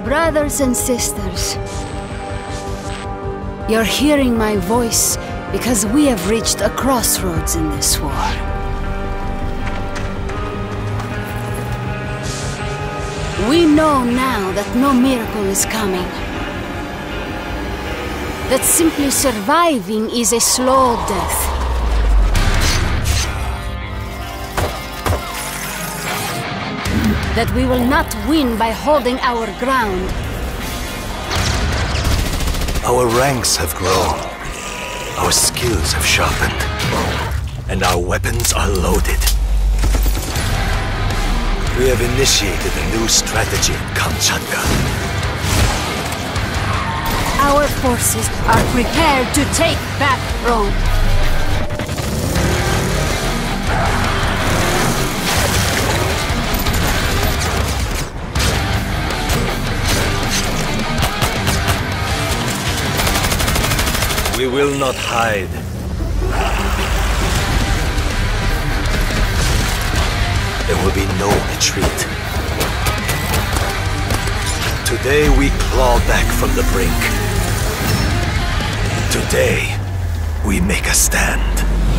Brothers and sisters, you're hearing my voice because we have reached a crossroads in this war. We know now that no miracle is coming. That simply surviving is a slow death. That we will not win by holding our ground. Our ranks have grown. Our skills have sharpened. And our weapons are loaded. We have initiated a new strategy in Kamchatka. Our forces are prepared to take back Rome. We will not hide. There will be no retreat. Today we claw back from the brink. Today, we make a stand.